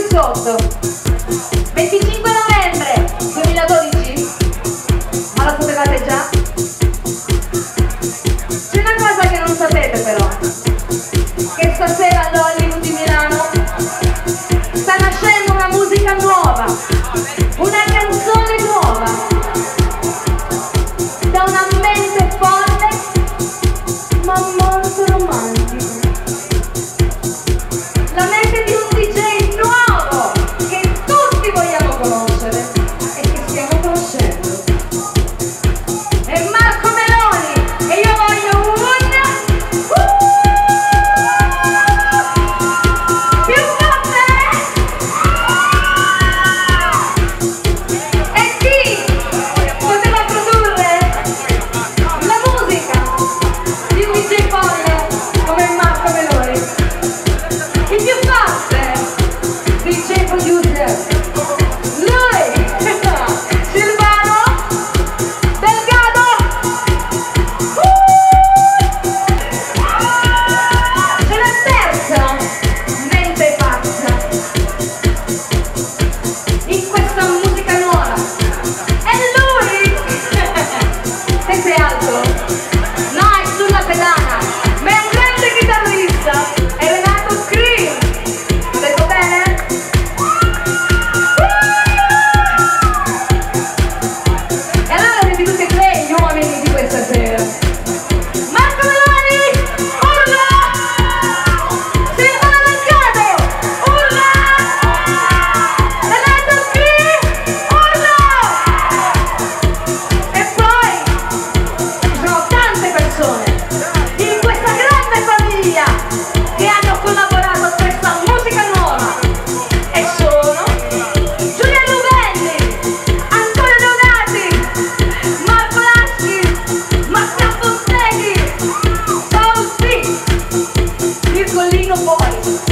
sotto. 25 novembre 2012, ma lo sapevate già? C'è una cosa che non sapete però, che stasera all'Hollywood di Milano sta nascendo una musica nuova, una canzone nuova, da una mente forte ma molto romantica. La mente di un DJ nuovo che tutti vogliamo conoscere e che stiamo conoscendo. È Marco Meloni e io voglio un più forte! E chi poteva produrre la musica di un DJ folle come Marco Meloni? Il più forte DJ producer, lui, Silvano Delgado. C'è la terza mente pazza in questa musica nuova, è lui. E sei alto? No, è sulla pedana, ma è un grande chitarrista, è Renato Scream. Ho detto bene? E allora siete tutti e tre gli uomini di questa sera. Marco Meloni, urla! Silvano Delgado, urla! Renato Scream, urla! E poi ci sono tante persone in questa grande famiglia che hanno collaborato a questa musica nuova e sono Giulia Luvelli, Antonio Leonati, Marco Laschi, Matteo Fonteghi, Paul P, Virgolino poi.